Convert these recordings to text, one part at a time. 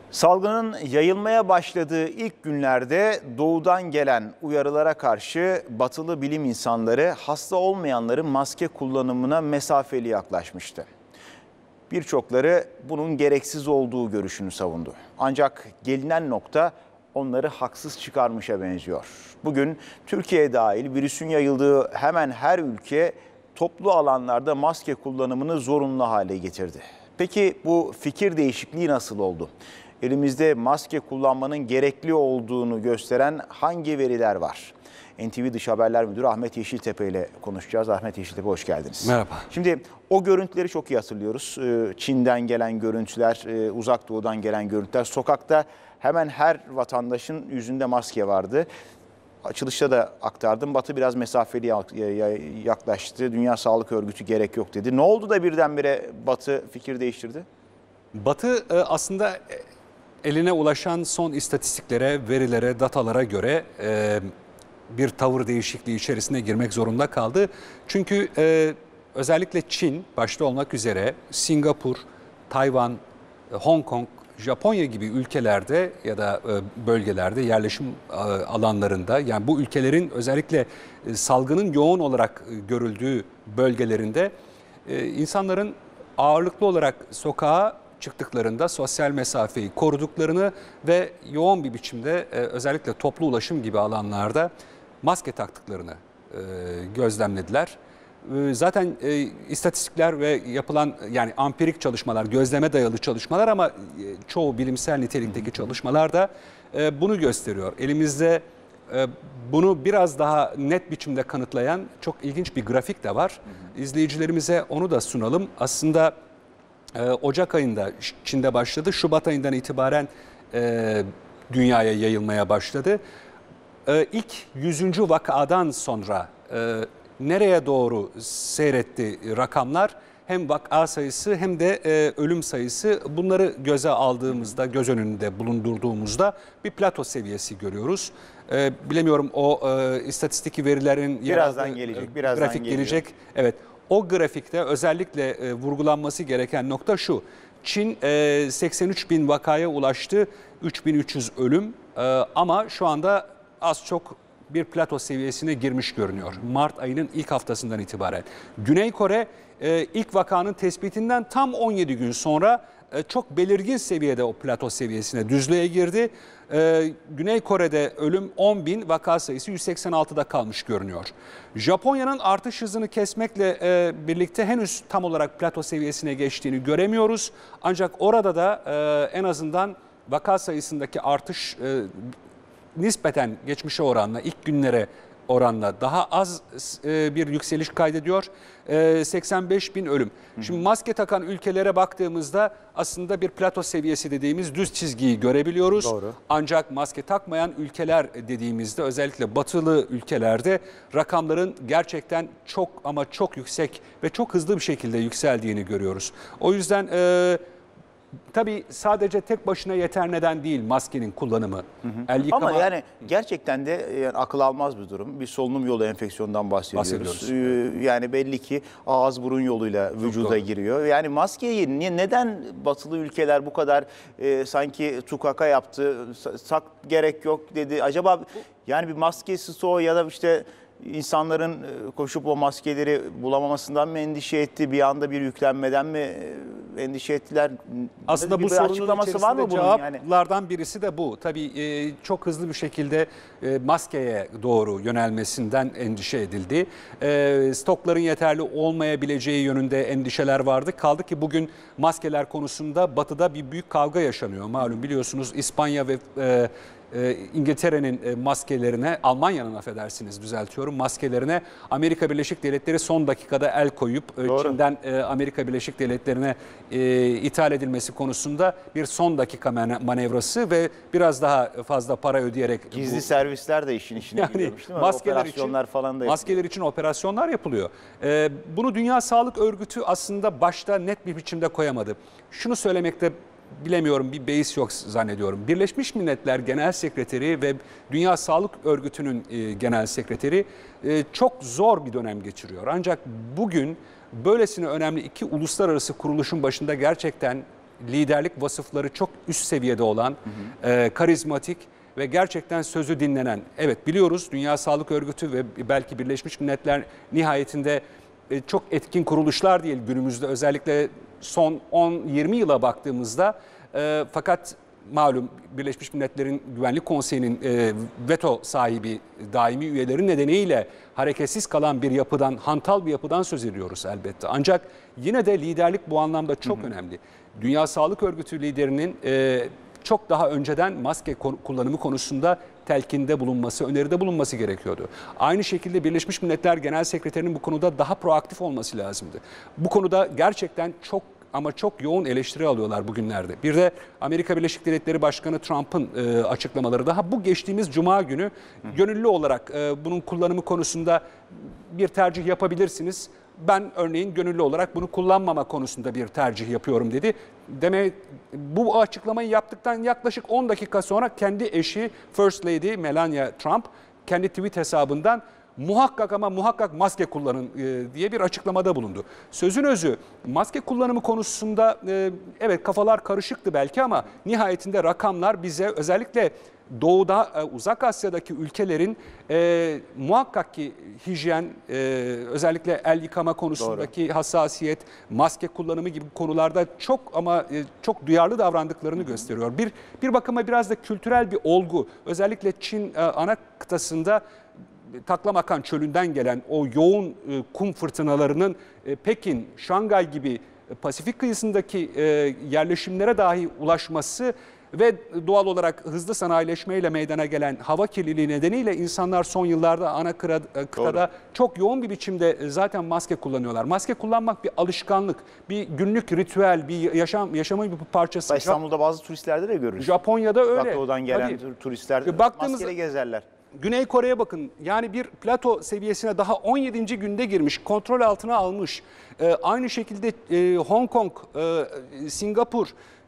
Salgının yayılmaya başladığı ilk günlerde doğudan gelen uyarılara karşı batılı bilim insanları hasta olmayanların maske kullanımına mesafeli yaklaşmıştı. Birçokları bunun gereksiz olduğu görüşünü savundu. Ancak gelinen nokta onları haksız çıkarmışa benziyor. Bugün Türkiye dahil virüsün yayıldığı hemen her ülke toplu alanlarda maske kullanımını zorunlu hale getirdi. Peki bu fikir değişikliği nasıl oldu? Elimizde maske kullanmanın gerekli olduğunu gösteren hangi veriler var? NTV Dış Haberler Müdürü Ahmet Yeşiltepe ile konuşacağız. Ahmet Yeşiltepe, hoş geldiniz. Merhaba. Şimdi o görüntüleri çok iyi hatırlıyoruz. Çin'den gelen görüntüler, Uzak Doğu'dan gelen görüntüler. Sokakta hemen her vatandaşın yüzünde maske vardı. Açılışta da aktardım. Batı biraz mesafeli yaklaştı. Dünya Sağlık Örgütü gerek yok dedi. Ne oldu da birdenbire Batı fikir değiştirdi? Batı aslında eline ulaşan son istatistiklere, verilere, datalara göre bir tavır değişikliği içerisine girmek zorunda kaldı. Çünkü özellikle Çin başta olmak üzere Singapur, Tayvan, Hong Kong, Japonya gibi ülkelerde ya da bölgelerde, yerleşim alanlarında, yani bu ülkelerin özellikle salgının yoğun olarak görüldüğü bölgelerinde insanların ağırlıklı olarak sokağa çıktıklarında sosyal mesafeyi koruduklarını ve yoğun bir biçimde özellikle toplu ulaşım gibi alanlarda maske taktıklarını gözlemlediler. Zaten istatistikler ve yapılan yani empirik çalışmalar, gözleme dayalı çalışmalar ama çoğu bilimsel nitelikteki çalışmalar da bunu gösteriyor. Elimizde bunu biraz daha net biçimde kanıtlayan çok ilginç bir grafik de var. İzleyicilerimize onu da sunalım. Aslında Ocak ayında Çin'de başladı. Şubat ayından itibaren dünyaya yayılmaya başladı. İlk 100. vakadan sonra nereye doğru seyretti rakamlar? Hem vaka sayısı hem de ölüm sayısı, bunları göze aldığımızda, göz önünde bulundurduğumuzda bir plato seviyesi görüyoruz. Bilemiyorum o istatistik verilerin birazdan gelecek, birazdan grafik gelecek. Evet. O grafikte özellikle vurgulanması gereken nokta şu: Çin 83 bin vakaya ulaştı, 3300 ölüm ama şu anda az çok bir plato seviyesine girmiş görünüyor. Mart ayının ilk haftasından itibaren. Güney Kore ilk vakanın tespitinden tam 17 gün sonra çok belirgin seviyede o plato seviyesine, düzlüğe girdi. Güney Kore'de ölüm 10 bin, vaka sayısı 186'da kalmış görünüyor. Japonya'nın artış hızını kesmekle birlikte henüz tam olarak plato seviyesine geçtiğini göremiyoruz. Ancak orada da en azından vaka sayısındaki artış nispeten geçmişe oranla, ilk günlere oranla daha az bir yükseliş kaydediyor. 85 bin ölüm. Şimdi maske takan ülkelere baktığımızda aslında bir plato seviyesi dediğimiz düz çizgiyi görebiliyoruz. Doğru. Ancak maske takmayan ülkeler dediğimizde, özellikle batılı ülkelerde rakamların gerçekten çok ama çok yüksek ve çok hızlı bir şekilde yükseldiğini görüyoruz. O yüzden tabii sadece tek başına yeter neden değil maskenin kullanımı. El yıkama... Ama yani gerçekten de akıl almaz bir durum. Bir solunum yolu enfeksiyonundan bahsediyoruz. Yani belli ki ağız burun yoluyla vücuda giriyor. Yani maskeyi neden batılı ülkeler bu kadar sanki tukaka yaptı, gerek yok dedi. Acaba yani bir maske stoğu ya da işte insanların koşup o maskeleri bulamamasından mı endişe etti? Bir anda bir yüklenmeden mi endişe ettiler? Aslında bu sorunun içerisinde cevaplardan birisi de bu. Tabii çok hızlı bir şekilde maskeye doğru yönelmesinden endişe edildi. Stokların yeterli olmayabileceği yönünde endişeler vardı. Kaldı ki bugün maskeler konusunda Batı'da bir büyük kavga yaşanıyor. Malum biliyorsunuz İspanya ve İngiltere'nin maskelerine, Almanya'nın affedersiniz düzeltiyorum, maskelerine Amerika Birleşik Devletleri son dakikada el koyup Çin'den Amerika Birleşik Devletleri'ne ithal edilmesi konusunda bir son dakika manevrası ve biraz daha fazla para ödeyerek... Gizli servisler de işin içine giriyormuş değil mi? Operasyonlar falan da yapılıyor. Maskeler için operasyonlar yapılıyor. Bunu Dünya Sağlık Örgütü aslında başta net bir biçimde koyamadı. Şunu söylemekte bilemiyorum, bir beis yok zannediyorum. Birleşmiş Milletler Genel Sekreteri ve Dünya Sağlık Örgütü'nün Genel Sekreteri çok zor bir dönem geçiriyor. Ancak bugün böylesine önemli iki uluslararası kuruluşun başında gerçekten liderlik vasıfları çok üst seviyede olan, karizmatik ve gerçekten sözü dinlenen. Evet, biliyoruz Dünya Sağlık Örgütü ve belki Birleşmiş Milletler nihayetinde çok etkin kuruluşlar değil günümüzde, özellikle son 10-20 yıla baktığımızda, fakat malum Birleşmiş Milletler'in Güvenlik Konseyi'nin veto sahibi daimi üyeleri nedeniyle hareketsiz kalan bir yapıdan, hantal bir yapıdan söz ediyoruz elbette. Ancak yine de liderlik bu anlamda çok önemli. Dünya Sağlık Örgütü liderinin çok daha önceden maske kullanımı konusunda telkinde bulunması, öneride bulunması gerekiyordu. Aynı şekilde Birleşmiş Milletler Genel Sekreterinin bu konuda daha proaktif olması lazımdı. Bu konuda gerçekten çok ama çok yoğun eleştiri alıyorlar bugünlerde. Bir de Amerika Birleşik Devletleri Başkanı Trump'ın açıklamaları, daha bu geçtiğimiz Cuma günü gönüllü olarak bunun kullanımı konusunda bir tercih yapabilirsiniz. Ben örneğin gönüllü olarak bunu kullanmama konusunda bir tercih yapıyorum dedi. Demek bu açıklamayı yaptıktan yaklaşık 10 dakika sonra kendi eşi First Lady Melania Trump kendi tweet hesabından muhakkak ama muhakkak maske kullanın diye bir açıklamada bulundu. Sözün özü, maske kullanımı konusunda evet kafalar karışıktı belki ama nihayetinde rakamlar bize özellikle Doğu'da, Uzak Asya'daki ülkelerin muhakkak ki hijyen, özellikle el yıkama konusundaki hassasiyet, maske kullanımı gibi konularda çok ama çok duyarlı davrandıklarını gösteriyor. Bir bakıma biraz da kültürel bir olgu, özellikle Çin ana kıtasında Taklamakan çölünden gelen o yoğun kum fırtınalarının Pekin, Şangay gibi Pasifik kıyısındaki yerleşimlere dahi ulaşması ve doğal olarak hızlı sanayileşmeyle meydana gelen hava kirliliği nedeniyle insanlar son yıllarda ana kıtada çok yoğun bir biçimde zaten maske kullanıyorlar. Maske kullanmak bir alışkanlık, bir günlük ritüel, bir yaşamın bir parçası. İstanbul'da bazı turistlerde de görürüz. Japonya'da öyle. Uzak Doğu'dan gelen turistler maskeli gezerler. Güney Kore'ye bakın, yani bir plato seviyesine daha 17. günde girmiş, kontrol altına almış. Aynı şekilde Hong Kong, Singapur,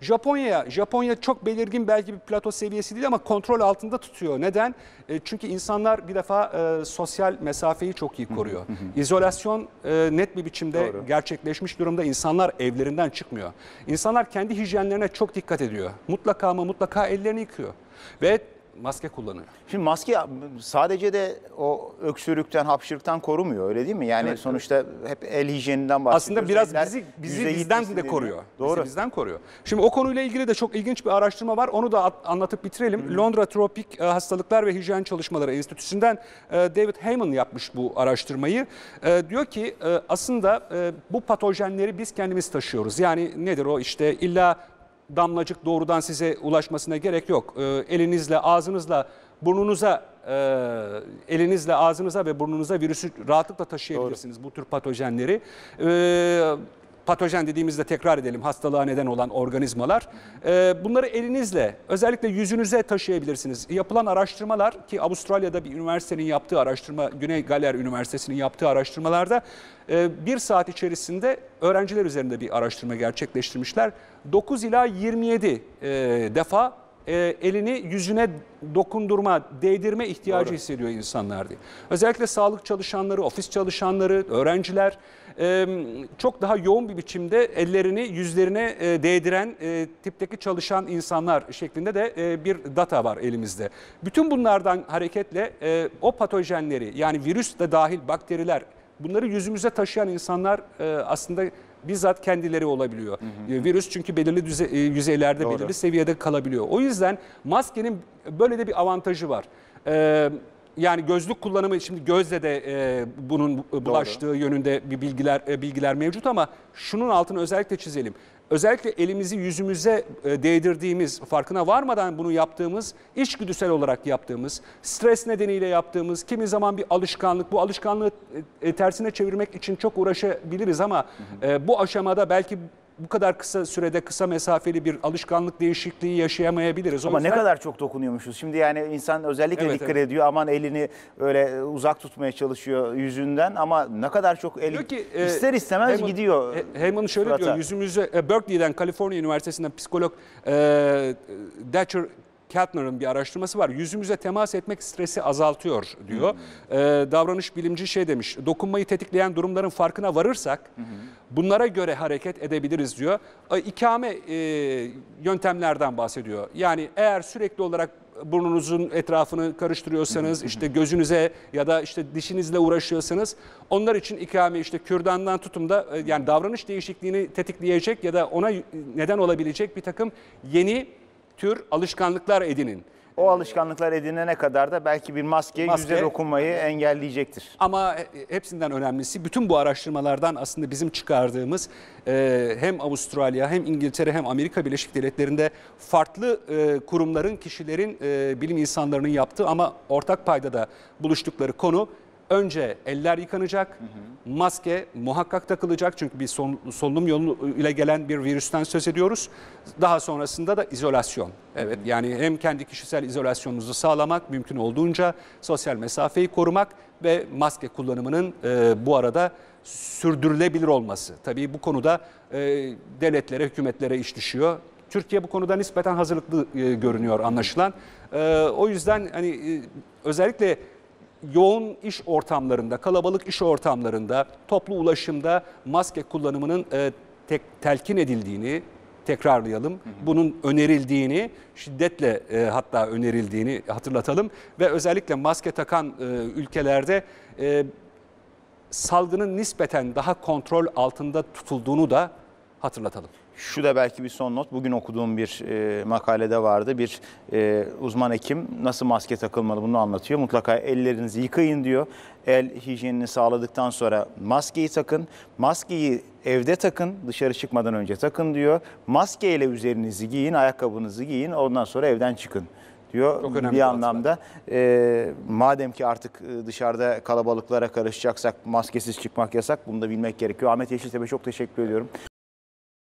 Japonya çok belirgin belki bir plato seviyesi değil ama kontrol altında tutuyor. Neden? Çünkü insanlar bir defa sosyal mesafeyi çok iyi koruyor. İzolasyon net bir biçimde gerçekleşmiş durumda. İnsanlar evlerinden çıkmıyor. İnsanlar kendi hijyenlerine çok dikkat ediyor. Mutlaka ama mutlaka ellerini yıkıyor. Ve maske kullanıyor. Şimdi maske sadece de o öksürükten, hapşırıktan korumuyor, öyle değil mi? Yani evet, sonuçta hep el hijyeninden bahsediyoruz. Aslında biraz bizi bizden de koruyor. Doğru. Bizden koruyor. Şimdi o konuyla ilgili de çok ilginç bir araştırma var. Onu da anlatıp bitirelim. Londra Tropik Hastalıklar ve Hijyen Çalışmaları Enstitüsü'nden David Heyman yapmış bu araştırmayı. Diyor ki aslında bu patojenleri biz kendimiz taşıyoruz. Yani nedir o, işte illa damlacık doğrudan size ulaşmasına gerek yok. Elinizle, ağzınızla ve burnunuza virüsü rahatlıkla taşıyabilirsiniz. Bu tür patojenleri. Patojen dediğimizde tekrar edelim, hastalığa neden olan organizmalar. Bunları elinizle, özellikle yüzünüze taşıyabilirsiniz. Yapılan araştırmalar, ki Avustralya'da bir üniversitenin yaptığı araştırma, Güney Galler Üniversitesi'nin yaptığı araştırmalarda 1 saat içerisinde öğrenciler üzerinde bir araştırma gerçekleştirmişler. 9 ila 27 defa elini yüzüne dokundurma, değdirme ihtiyacı hissediyor insanlar diye. Özellikle sağlık çalışanları, ofis çalışanları, öğrenciler çok daha yoğun bir biçimde ellerini yüzlerine değdiren tipteki çalışan insanlar şeklinde de bir data var elimizde. Bütün bunlardan hareketle o patojenleri, yani virüs de dahil bakteriler, bunları yüzümüze taşıyan insanlar aslında bizzat kendileri olabiliyor. Virüs çünkü belirli yüzeylerde, belirli seviyede kalabiliyor. O yüzden maskenin böyle de bir avantajı var. Yani gözlük kullanımı, şimdi gözle de bunun bulaştığı yönünde bir bilgiler mevcut ama şunun altını özellikle çizelim. Özellikle elimizi yüzümüze değdirdiğimiz, farkına varmadan bunu yaptığımız, içgüdüsel olarak yaptığımız, stres nedeniyle yaptığımız, kimi zaman bir alışkanlık, bu alışkanlığı tersine çevirmek için çok uğraşabiliriz ama bu aşamada belki bu kadar kısa sürede, kısa mesafeli bir alışkanlık değişikliği yaşayamayabiliriz. Ama ne kadar çok dokunuyormuşuz. Şimdi yani insan özellikle dikkat ediyor. Aman elini öyle uzak tutmaya çalışıyor yüzünden ama ne kadar çok ister istemez gidiyor. Heyman şöyle surata diyor, yüzümüze Berkeley'den, Kaliforniya Üniversitesi'nden psikolog Thatcher Keltner'ın bir araştırması var. Yüzümüze temas etmek stresi azaltıyor diyor. Davranış bilimci şey demiş. Dokunmayı tetikleyen durumların farkına varırsak bunlara göre hareket edebiliriz diyor. İkame yöntemlerden bahsediyor. Yani eğer sürekli olarak burnunuzun etrafını karıştırıyorsanız, işte gözünüze ya da işte dişinizle uğraşıyorsanız, onlar için ikame işte kürdandan tutun da yani davranış değişikliğini tetikleyecek ya da ona neden olabilecek bir takım yeni tür alışkanlıklar edinin. O alışkanlıklar edinene kadar da belki bir maske yüze dokunmayı engelleyecektir. Ama hepsinden önemlisi bütün bu araştırmalardan aslında bizim çıkardığımız hem Avustralya hem İngiltere hem Amerika Birleşik Devletleri'nde farklı kurumların, kişilerin, bilim insanlarının yaptığı ama ortak paydada buluştukları konu: önce eller yıkanacak, maske muhakkak takılacak çünkü bir solunum yolu ile gelen bir virüsten söz ediyoruz. Daha sonrasında da izolasyon. Evet, yani hem kendi kişisel izolasyonumuzu sağlamak, mümkün olduğunca sosyal mesafeyi korumak ve maske kullanımının bu arada sürdürülebilir olması. Tabii bu konuda devletlere, hükümetlere iş düşüyor. Türkiye bu konuda nispeten hazırlıklı görünüyor anlaşılan. O yüzden hani özellikle yoğun iş ortamlarında, kalabalık iş ortamlarında, toplu ulaşımda maske kullanımının telkin edildiğini tekrarlayalım. Bunun önerildiğini, şiddetle hatta önerildiğini hatırlatalım. Ve özellikle maske takan ülkelerde salgının nispeten daha kontrol altında tutulduğunu da hatırlatalım. Şu da belki bir son not. Bugün okuduğum bir makalede vardı. Bir uzman hekim nasıl maske takılmalı bunu anlatıyor. Mutlaka ellerinizi yıkayın diyor. El hijyenini sağladıktan sonra maskeyi takın. Maskeyi evde takın, dışarı çıkmadan önce takın diyor. Maskeyle üzerinizi giyin, ayakkabınızı giyin, ondan sonra evden çıkın diyor. Bir anlamda madem ki artık dışarıda kalabalıklara karışacaksak maskesiz çıkmak yasak, bunu da bilmek gerekiyor. Ahmet Yeşiltepe, çok teşekkür ediyorum.